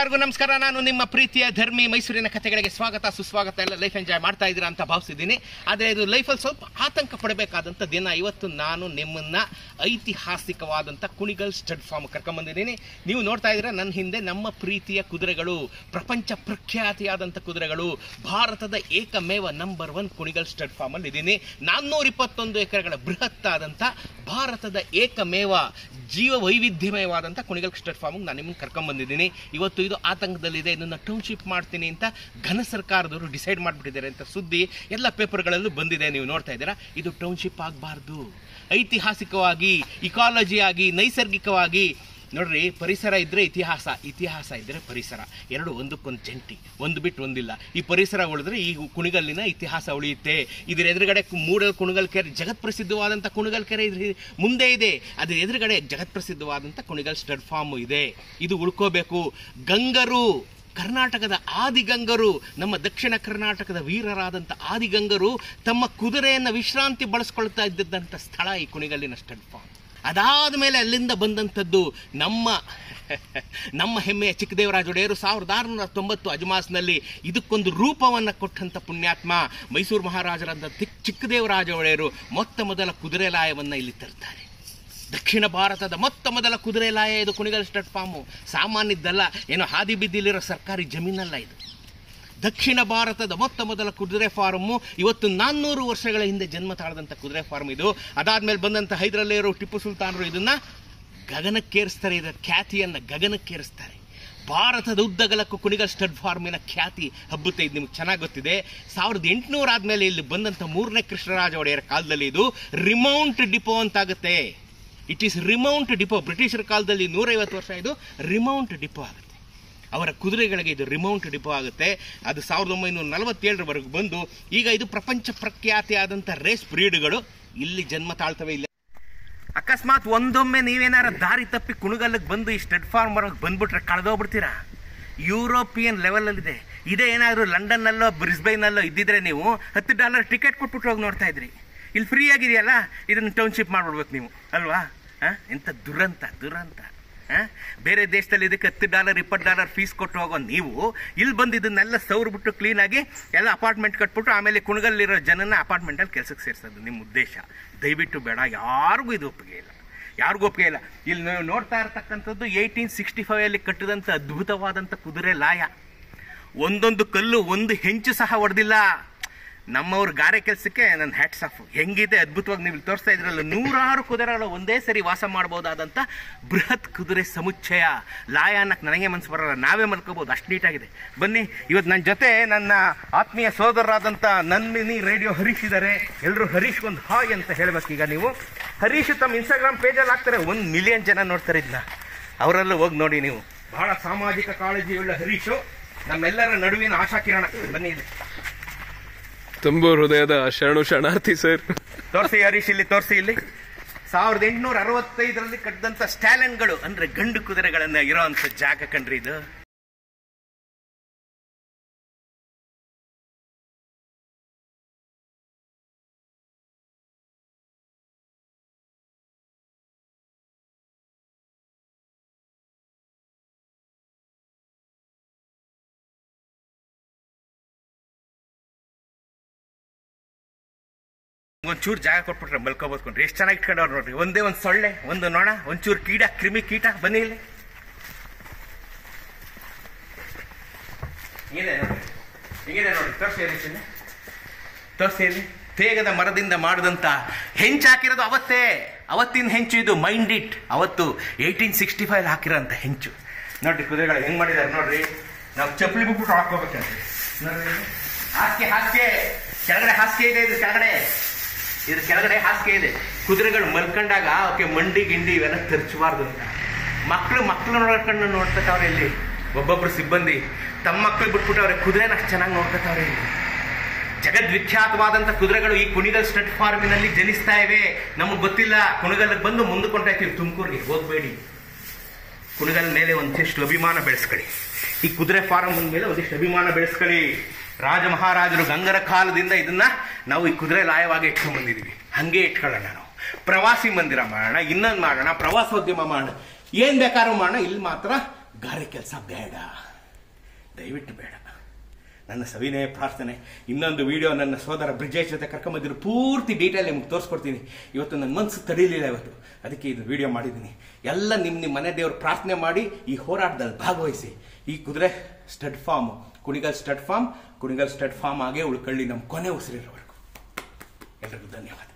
ಎಲ್ಲರಿಗೂ ನಮಸ್ಕಾರ. ನಾನು ನಿಮ್ಮ ಪ್ರೀತಿಯ ಧರ್ಮಿ. ಮೈಸೂರಿನ ಕಥೆಗಳಿಗೆ ಸ್ವಾಗತ ಸುಸ್ವಾಗತ. ಎಲ್ಲ ಲೈಫ್ ಎಂಜಾಯ್ ಮಾಡ್ತಾ ಇದ್ದೀರಾ ಅಂತ ಭಾವಿಸಿದ್ದೀನಿ. ಆದರೆ ಇದು ಲೈಫಲ್ಲಿ ಸ್ವಲ್ಪ ಆತಂಕ ಪಡಬೇಕಾದಂಥ ದಿನ. ಇವತ್ತು ನಾನು ನಿಮ್ಮನ್ನ ಐತಿಹಾಸಿಕವಾದಂಥ ಕುಣಿಗಲ್ ಸ್ಟಡ್ ಫಾರ್ಮ್ ಕರ್ಕೊಂಬಂದಿದ್ದೀನಿ. ನೀವು ನೋಡ್ತಾ ಇದ್ದೀರಾ ನನ್ನ ಹಿಂದೆ ನಮ್ಮ ಪ್ರೀತಿಯ ಕುದುರೆಗಳು, ಪ್ರಪಂಚ ಪ್ರಖ್ಯಾತಿಯಾದಂಥ ಕುದುರೆಗಳು. ಭಾರತದ ಏಕಮೇವ ನಂಬರ್ 1 ಕುಣಿಗಲ್ ಸ್ಟಡ್ ಫಾರ್ಮಲ್ಲಿ ಇದ್ದೀನಿ. 421 ಎಕರೆಗಳ ಬೃಹತ್ತಾದಂಥ ಭಾರತದ ಏಕಮೇವ ಜೀವ ವೈವಿಧ್ಯಮಯವಾದಂಥ ಕುಣಿಗಲ್ ಸ್ಟಡ್ ಫಾರ್ಮ್ಗೆ ನಾನು ನಿಮ್ಮನ್ನು ಕರ್ಕೊಂಬಂದಿದ್ದೀನಿ. ಇವತ್ತು ಇದು ಆತಂಕದಲ್ಲಿದೆ, ಇದನ್ನು ಟೌನ್ಶಿಪ್ ಮಾಡ್ತೀನಿ ಅಂತ ಘನ ಸರ್ಕಾರದವರು ಡಿಸೈಡ್ ಮಾಡಿಬಿಟ್ಟಿದ್ದಾರೆ ಅಂತ ಸುದ್ದಿ ಎಲ್ಲ ಪೇಪರ್ಗಳಲ್ಲೂ ಬಂದಿದೆ. ನೀವು ನೋಡ್ತಾ ಇದ್ದೀರಾ. ಇದು ಟೌನ್ಶಿಪ್ ಆಗಬಾರ್ದು. ಐತಿಹಾಸಿಕವಾಗಿ, ಇಕಾಲಜಿಯಾಗಿ, ನೈಸರ್ಗಿಕವಾಗಿ ನೋಡ್ರಿ, ಪರಿಸರ ಇದ್ದರೆ ಇತಿಹಾಸ, ಇತಿಹಾಸ ಇದ್ದರೆ ಪರಿಸರ, ಎರಡು ಒಂದಕ್ಕೊಂದು ಜಂಟಿ, ಒಂದು ಬಿಟ್ಟು ಒಂದಿಲ್ಲ. ಈ ಪರಿಸರ ಉಳಿದ್ರೆ ಈ ಕುಣಿಗಲ್ಲಿನ ಇತಿಹಾಸ ಉಳಿಯುತ್ತೆ. ಇದರ ಎದುರುಗಡೆ ಮೂಡಲ್ ಕುಣಿಗಲ್ ಕೆರೆ, ಜಗತ್ ಪ್ರಸಿದ್ಧವಾದಂಥ ಕುಣಿಗಲ್ ಕೆರೆ ಇದ್ರ ಮುಂದೆ ಇದೆ. ಅದರ ಎದುರುಗಡೆ ಜಗತ್ ಪ್ರಸಿದ್ಧವಾದಂಥ ಕುಣಿಗಲ್ ಸ್ಟಡ್ ಫಾರ್ಮ್ ಇದೆ. ಇದು ಉಳ್ಕೋಬೇಕು. ಗಂಗರು, ಕರ್ನಾಟಕದ ಆದಿಗಂಗರು, ನಮ್ಮ ದಕ್ಷಿಣ ಕರ್ನಾಟಕದ ವೀರರಾದಂಥ ಆದಿಗಂಗರು ತಮ್ಮ ಕುದುರೆಯನ್ನು ವಿಶ್ರಾಂತಿ ಬಳಸ್ಕೊಳ್ತಾ ಇದ್ದಂಥ ಸ್ಥಳ ಈ ಕುಣಿಗಲ್ಲಿನ ಸ್ಟಡ್ ಫಾರ್ಮ್. ಅದಾದ ಮೇಲೆ ಅಲ್ಲಿಂದ ಬಂದಂಥದ್ದು ನಮ್ಮ ಹೆಮ್ಮೆಯ ಚಿಕ್ಕದೇವರಾಜ ಒಡೆಯರು 1690 ಅಜಮಾಸ್ನಲ್ಲಿ ಇದಕ್ಕೊಂದು ರೂಪವನ್ನು ಕೊಟ್ಟಂಥ ಪುಣ್ಯಾತ್ಮ ಮೈಸೂರು ಮಹಾರಾಜರಾದ ಚಿಕ್ಕದೇವರಾಜ ಒಡೆಯರು ಮೊತ್ತ ಮೊದಲ ಕುದುರೆ ಲಾಯವನ್ನು ಇಲ್ಲಿ ತರ್ತಾರೆ. ದಕ್ಷಿಣ ಭಾರತದ ಮೊತ್ತ ಮೊದಲ ಕುದುರೆ ಲಾಯ ಇದು ಕುಣಿಗಲ್ ಸ್ಟಡ್ ಫಾರ್ಮು. ಸಾಮಾನ್ಯದ್ದಲ್ಲ, ಏನೋ ಹಾದಿ ಬಿದ್ದಿಲಿರೋ ಸರ್ಕಾರಿ ಜಮೀನಲ್ಲ ಇದು. ದಕ್ಷಿಣ ಭಾರತದ ಮೊತ್ತ ಮೊದಲ ಕುದುರೆ ಫಾರ್ಮು. ಇವತ್ತು 400 ವರ್ಷಗಳ ಹಿಂದೆ ಜನ್ಮ ತಾಳದಂಥ ಕುದುರೆ ಫಾರ್ಮ್ ಇದು. ಅದಾದ್ಮೇಲೆ ಬಂದಂಥ ಹೈದರಾಲಿಯರು, ಟಿಪ್ಪು ಸುಲ್ತಾನರು ಇದನ್ನ ಗಗನಕ್ಕೇರಿಸ್ತಾರೆ. ಇದರ ಖ್ಯಾತಿಯನ್ನು ಗಗನಕ್ಕೇರಿಸ್ತಾರೆ. ಭಾರತದ ಉದ್ದಗಲಕ್ಕೂ ಕುಣಿಗಲ್ ಸ್ಟಡ್ ಫಾರ್ಮಿನ ಖ್ಯಾತಿ ಹಬ್ಬುತ್ತೆ. ಇದು ನಿಮ್ಗೆ ಚೆನ್ನಾಗಿ ಗೊತ್ತಿದೆ. 1800 ಆದಮೇಲೆ ಇಲ್ಲಿ ಬಂದಂಥ 3ನೇ ಕೃಷ್ಣರಾಜ ಒಡೆಯರ ಕಾಲದಲ್ಲಿ ಇದು ರಿಮೌಂಟ್ ಡಿಪೋ ಅಂತಾಗುತ್ತೆ. It is remount depot. ಬ್ರಿಟಿಷರ ಕಾಲದಲ್ಲಿ 150 ವರ್ಷ ಇದು ರಿಮೌಂಟ್ ಡಿಪೋ ಆಗುತ್ತೆ. ಅವರ ಕುದುರೆಗಳಿಗೆ ಇದು ರಿಮೌಂಟ್ ಡಿಪೋ ಆಗುತ್ತೆ. ಅದು 1947ರವರೆಗೂ ಬಂದು ಈಗ ಇದು ಪ್ರಪಂಚ ಪ್ರಖ್ಯಾತಿಯಾದಂಥ ರೇಸ್ ಬ್ರೀಡ್ಗಳು ಇಲ್ಲಿ ಜನ್ಮ ತಾಳ್ತವೆ. ಇಲ್ಲ ಅಕಸ್ಮಾತ್ ಒಂದೊಮ್ಮೆ ನೀವೇನಾರ ದಾರಿ ತಪ್ಪಿ ಕುಣಿಗಲ್ಲಿಗೆ ಬಂದು ಈ ಸ್ಟಡ್ ಫಾರ್ಮ್ ವರೆಗೆ ಬಂದ್ಬಿಟ್ರೆ ಕಳೆದೋಗ್ಬಿಡ್ತೀರಾ. ಯುರೋಪಿಯನ್ ಲೆವೆಲಲ್ಲಿದೆ. ಇದೇ ಏನಾದರೂ ಲಂಡನ್ನಲ್ಲೋ ಬ್ರಿಸ್ಬೈನಲ್ಲೋ ಇದ್ದಿದ್ರೆ ನೀವು $10 ಟಿಕೆಟ್ ಕೊಟ್ಬಿಟ್ಟು ಹೋಗಿ ನೋಡ್ತಾ ಇದ್ರಿ. ಇಲ್ಲಿ ಫ್ರೀ ಆಗಿದೆಯಲ್ಲ, ಇದನ್ನು ಟೌನ್ಶಿಪ್ ಮಾಡಿಬಿಡ್ಬೇಕು ನೀವು ಅಲ್ವಾ? ಎಂಥ ದುರಂತ. ಬೇರೆ ದೇಶದಲ್ಲಿ ಇದಕ್ಕೆ $10 $20 ಫೀಸ್ ಕೊಟ್ಟು ಹೋಗೋ ನೀವು ಇಲ್ಲಿ ಬಂದು ಇದನ್ನೆಲ್ಲ ಸೌರ್ಬಿಟ್ಟು ಕ್ಲೀನಾಗಿ ಎಲ್ಲ ಅಪಾರ್ಟ್ಮೆಂಟ್ ಕಟ್ಬಿಟ್ಟು ಆಮೇಲೆ ಕುಣಿಗಲ್ಲಿರೋ ಜನನ ಅಪಾರ್ಟ್ಮೆಂಟಲ್ಲಿ ಕೆಲಸಕ್ಕೆ ಸೇರಿಸೋದು ನಿಮ್ಮ ಉದ್ದೇಶ. ದಯವಿಟ್ಟು ಬೇಡ. ಯಾರಿಗೂ ಇದು ಒಪ್ಪಿಗೆ ಇಲ್ಲ, ಯಾರಿಗೂ ಒಪ್ಪಿಗೆ ಇಲ್ಲ. ಇಲ್ಲಿ ನೀವು ನೋಡ್ತಾ ಇರತಕ್ಕಂಥದ್ದು 1865 ಕಟ್ಟಿದಂಥ ಅದ್ಭುತವಾದಂಥ ಕುದುರೆ ಲಾಯ. ಒಂದೊಂದು ಕಲ್ಲು ಒಂದು ಹೆಂಚು ಸಹ ಹೊಡೆದಿಲ್ಲ. ನಮ್ಮವ್ರ ಗಾರೆ ಕೆಲಸಕ್ಕೆ ನನ್ನ ಹ್ಯಾಟ್ಸ್ ಆಫ್. ಹೆಂಗಿದೆ ಅದ್ಭುತವಾಗಿ ನೀವು ತೋರಿಸ್ತಾ ಇದ್ರಲ್ಲ, 100 ಕುದುರೆಗಳು ಒಂದೇ ಸರಿ ವಾಸ ಮಾಡ್ಬೋದಾದಂಥ ಬೃಹತ್ ಕುದುರೆ ಸಮುಚ್ಚಯ. ಲಾಯ ಅನ್ನಕ್ಕೆ ನನಗೆ ಮನಸ್ಸು ಬರೋಲ್ಲ, ನಾವೇ ಮಲ್ಕೋಬೋದು, ಅಷ್ಟು ನೀಟಾಗಿದೆ. ಬನ್ನಿ, ಇವತ್ತು ನನ್ನ ಜೊತೆ ನನ್ನ ಆತ್ಮೀಯ ಸೋದರರಾದಂಥ ನಂದಿನಿ ರೇಡಿಯೋ ಹರೀಶ್ ಇದ್ದಾರೆ. ಎಲ್ಲರೂ ಹರೀಶ್ಗೊಂದು ಹಾಯ್ ಅಂತ ಹೇಳ್ಬೇಕೀಗ ನೀವು. ಹರೀಶ್ ತಮ್ಮ ಇನ್ಸ್ಟಾಗ್ರಾಮ್ ಪೇಜಲ್ಲಿ ಹಾಕ್ತಾರೆ, 1 ಮಿಲಿಯನ್ ಜನ ನೋಡ್ತಾರೆ ಇದನ್ನ. ಅವರೆಲ್ಲ ಹೋಗಿ ನೋಡಿ ನೀವು. ಬಹಳ ಸಾಮಾಜಿಕ ಕಾಳಜಿಯುಳ್ಳ ಹರೀಶು, ನಮ್ಮೆಲ್ಲರ ನಡುವಿನ ಆಶಾಕಿರಣ. ಬನ್ನಿ ಇಲ್ಲಿ. ತುಂಬ ಹೃದಯದ ಶರಣಾರ್ಥಿ ಸರ್. ತೋರಿಸಿ ಹರೀಶ್, ಇಲ್ಲಿ ತೋರಿಸಿ. ಇಲ್ಲಿ 1865ರಲ್ಲಿ ಕಟ್ಟಿದಂಥ ಸ್ಟ್ಯಾಲೆನ್ಗಳು ಅಂದ್ರೆ ಗಂಡು ಕುದುರೆಗಳನ್ನ ಇರೋಂಥ ಜಾಗ ಕಣ್ರಿ ಇದು. ಒಂಚೂರು ಜಾಗ ಕೊಟ್ಬಿಟ್ರೆ ಮಲ್ಕೋಬೋದ್ಕೊಂಡ್ರಿ. ಎಷ್ಟು ಚೆನ್ನಾಗಿ ಇಟ್ಕೊಂಡವ್ರು ನೋಡ್ರಿ. ಒಂದೇ ಒಂದು ಸೊಳ್ಳೆ, ಒಂದು ನೊಣ, ಒಂಚೂರು ಕ್ರಿಮಿ ಕೀಟ. ಬನ್ನಿ ಇಲ್ಲಿ. ಇದೆ ನೋಡ್ರಿ, ಹಿಂಗಿದೆ ನೋಡಿ. ತೋರಿಸಿ ಇಲ್ಲಿ. ತೇಗದ ಮರದಿಂದ ಮಾಡಿದಂಥ ಹೆಂಚು ಹಾಕಿರೋದು ಅವತ್ತಿನ ಹೆಂಚು ಇದು. Mind it. ಅವತ್ತು 1865 ಹಾಕಿರೋಂಥ ಹೆಂಚು ನೋಡ್ರಿ. ಕುದುರೆಗಳು ಹೆಂಗ್ ಮಾಡಿದ್ದಾರೆ ನೋಡ್ರಿ. ನಾವು ಚಪ್ಪಲಿ ಬಿಟ್ಬಿಟ್ಟು ಹಾಕೋಬೇಕಂತ ನೋಡ್ರಿ. ಹಾಸಿಗೆ ಕೆಳಗಡೆ ಹಾಸಿಗೆ ಇದೆ. ಇದ್ರ ಕೆಳಗಡೆ ಹಾಸಿಗೆ ಇದೆ. ಕುದುರೆಗಳು ಮಲ್ಕೊಂಡಾಗ ಅವಕ್ಕೆ ಮಂಡಿ ಗಿಂಡಿ ಇವೆಲ್ಲ ತರ್ಚಬಾರ್ದು ಅಂತ ಮಕ್ಕಳು ನೋಡ್ಕೊಂಡು ನೋಡ್ಕೊತಾವ್ರೆ. ಇಲ್ಲಿ ಒಬ್ಬೊಬ್ರು ಸಿಬ್ಬಂದಿ ತಮ್ಮ ಮಕ್ಕಳು ಬಿಟ್ಬಿಟ್ಟವ್ರೆ. ಕುದುರೆನ ಅಷ್ಟು ಚೆನ್ನಾಗಿ ನೋಡ್ಕೊತಾವ್ರೆ. ಇಲ್ಲಿ ಜಗದ್ವಿಖ್ಯಾತವಾದಂಥ ಕುದುರೆಗಳು ಈ ಕುಣಿಗಲ್ ಸ್ಟಡ್ ಫಾರ್ಮಿನಲ್ಲಿ ಜನಿಸ್ತಾ ಇವೆ. ನಮಗೆ ಗೊತ್ತಿಲ್ಲ. ಕುಣಿಗಲ್ಗೆ ಬಂದು ಮುಂದಕ್ಕೆ ಹೊಂಟಾಯ್ತೀವಿ. ತುಮಕೂರಿಗೆ ಹೋಗ್ಬೇಡಿ. ಕುಣಿಗಲ್ ಮೇಲೆ ಒಂದಿಷ್ಟು ಅಭಿಮಾನ ಬೆಳೆಸ್ಕೊಳ್ಳಿ. ಈ ಕುದುರೆ ಫಾರಂ ಮೇಲೆ ಒಂದಿಷ್ಟು ಅಭಿಮಾನ ಬೆಳೆಸ್ಕೊಳ್ಳಿ. ರಾಜ ಮಹಾರಾಜರು ಗಂಗರ ಕಾಲದಿಂದ ಇದನ್ನ ನಾವು ಈ ಕುದುರೆ ಲಾಯವಾಗಿ ಇಟ್ಕೊಂಡ್ ಬಂದಿದೀವಿ. ಹಂಗೆ ಇಟ್ಕೊಳ್ಳೋಣ. ನಾವು ಪ್ರವಾಸಿ ಮಂದಿರ ಮಾಡೋಣ, ಇನ್ನೊಂದು ಮಾಡೋಣ, ಪ್ರವಾಸೋದ್ಯಮ ಮಾಡೋಣ, ಏನ್ ಬೇಕಾದ್ರೂ ಮಾಡೋಣ. ಇಲ್ಲಿ ಮಾತ್ರ ಗಾರೆ ಕೆಲಸ ಬೇಡ. ದಯವಿಟ್ಟು ಬೇಡ. ನನ್ನ ಸವಿನಯ ಪ್ರಾರ್ಥನೆ, ಇನ್ನೊಂದು ವಿಡಿಯೋ ನನ್ನ ಸೋದರ ಬ್ರಿಜೇಶ್ ಜೊತೆ ಕರ್ಕೊಂಬಂದಿರೋ ಪೂರ್ತಿ ಡೀಟೇಲ್ ನಿಮ್ಗೆ ತೋರಿಸ್ಕೊಡ್ತೀನಿ. ಇವತ್ತು ನನ್ನ ಮನಸ್ಸು ತಡೀಲಿಲ್ಲ ಇವತ್ತು, ಅದಕ್ಕೆ ಇದು ವಿಡಿಯೋ ಮಾಡಿದ್ದೀನಿ. ಎಲ್ಲ ನಿಮ್ಮ ಮನೆ ದೇವ್ರ ಪ್ರಾರ್ಥನೆ ಮಾಡಿ ಈ ಹೋರಾಟದಲ್ಲಿ ಭಾಗವಹಿಸಿ. ಈ ಕುದುರೆ stud farm, Kunigal stud farm ಆಗೇ ಉಳ್ಕೊಳ್ಳಿ ನಮ್ಮ ಕೊನೆ ಉಸಿರಿರೋವರೆಗೂ. ಎಲ್ರಿಗೂ ಧನ್ಯವಾದ.